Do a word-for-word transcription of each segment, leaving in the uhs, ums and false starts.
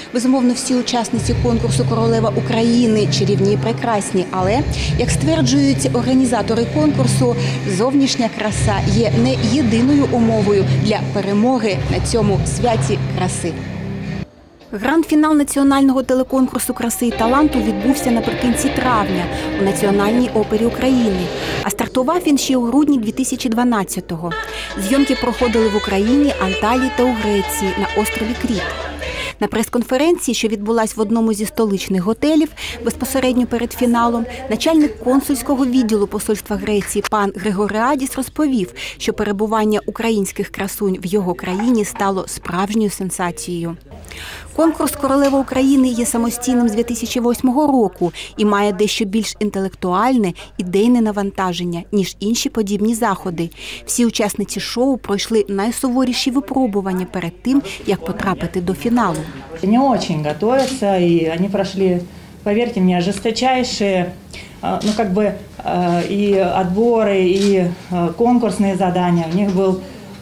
Безумовно, всі учасниці конкурсу «Королева України» чарівні і прекрасні, але, як стверджують організатори конкурсу, зовнішня краса є не єдиною умовою для перемоги на цьому святі краси. Гранд-фінал національного телеконкурсу краси і таланту відбувся наприкінці травня у Національній опері України, а стартував він ще у грудні дві тисячі дванадцятого. Зйомки проходили в Україні, Анталії та у Греції на острові Кріт. На прес-конференції, що відбулась в одному зі столичних готелів безпосередньо перед фіналом, начальник консульського відділу посольства Греції пан Григоріадіс розповів, що перебування українських красунь в його країні стало справжньою сенсацією. Конкурс «Королева України» є самостійним з дві тисячі восьмого року і має дещо більш інтелектуальне, ідейне навантаження, ніж інші подібні заходи. Всі учасниці шоу пройшли найсуворіші випробування перед тим, як потрапити до фіналу. Они очень готовятся, и они прошли, поверьте мне, жесточайшие, ну как бы и отборы, и конкурсные задания. У них был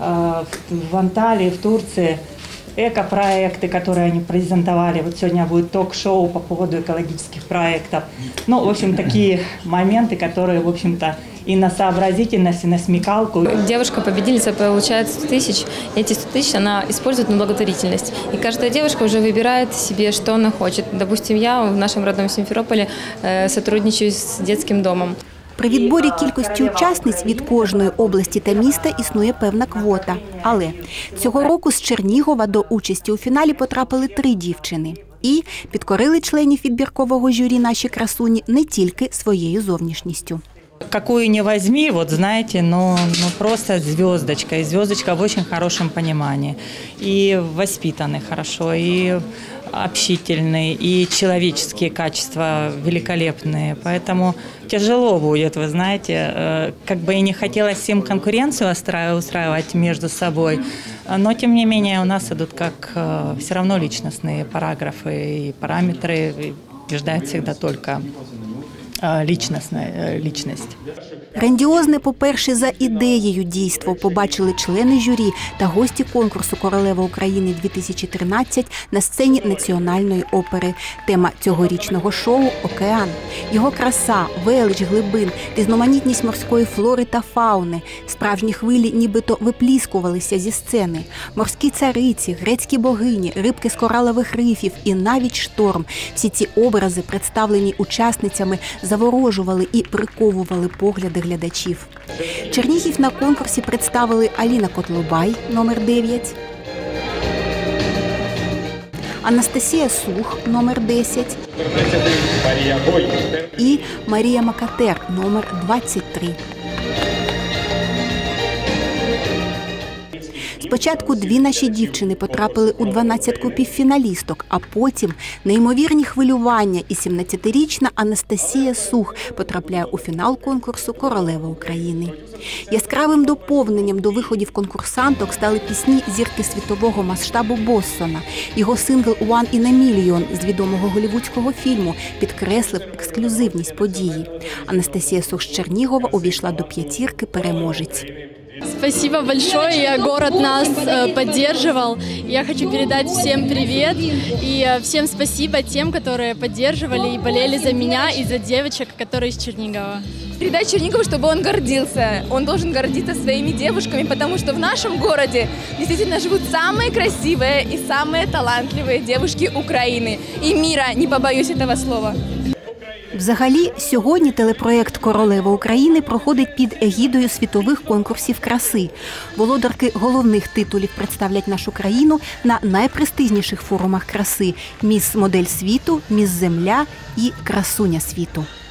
в Анталии, в Турции эко-проекты, которые они презентовали. Вот сегодня будет ток-шоу по поводу экологических проектов. Ну, в общем, такие моменты, которые, в общем-то, и на сообразительность, и на смекалку. Девушка-победительница получает сто тысяч, и эти сто тысяч она использует на благотворительность. И каждая девушка уже выбирает себе, что она хочет. Допустим, я в нашем родном Симферополе сотрудничаю с детским домом. При відборі кількості учасниць від кожної області та міста існує певна квота. Але цього року з Чернігова до участі у фіналі потрапили три дівчини. І підкорили членів відбіркового журі наші красуні не тільки своєю зовнішністю. Какую не возьми, вот знаете, но, но просто звездочка. И звездочка в очень хорошем понимании. И воспитаны хорошо, и общительные, и человеческие качества великолепные. Поэтому тяжело будет, вы знаете. Как бы и не хотелось всем конкуренцию устраивать между собой, но тем не менее у нас идут как все равно личностные параграфы и параметры. И побеждает всегда только Лічностна лічність. Грандіозне, по-перше, за ідеєю дійство побачили члени журі та гості конкурсу «Королева України дві тисячі тринадцять» на сцені Національної опери. Тема цьогорічного шоу – океан. Його краса, велич глибин, різноманітність морської флори та фауни. Справжні хвилі нібито випліскувалися зі сцени. Морські цариці, грецькі богині, рибки з коралових рифів і навіть шторм. Всі ці образи, представлені учасницями, заворожували і приковували погляди глядачів. Чернігів на конкурсі представили Аліна Котлубай, номер дев'ять, Анастасія Сух, номер десять і Марія Макатер, номер двадцять три. Спочатку дві наші дівчини потрапили у дванадцятку півфіналісток, а потім неймовірні хвилювання і сімнадцятирічна Анастасія Сух потрапляє у фінал конкурсу «Королева України». Яскравим доповненням до виходів конкурсанток стали пісні зірки світового масштабу Боссона. Його сингл «One in a Million» з відомого голлівудського фільму підкреслив ексклюзивність події. Анастасія Сух з Чернігова увійшла до п'ятірки переможець. Спасибо большое, город нас поддерживал. Я хочу передать всем привет и всем спасибо тем, которые поддерживали и болели за меня и за девочек, которые из Чернигова. Передать Чернигову, чтобы он гордился. Он должен гордиться своими девушками, потому что в нашем городе действительно живут самые красивые и самые талантливые девушки Украины и мира, не побоюсь этого слова. Взагалі, сьогодні телепроєкт «Королева України» проходить під егідою світових конкурсів краси. Володарки головних титулів представлять нашу країну на найпрестижніших форумах краси – «Міс Модель світу», «Міс Земля» і «Красуня світу».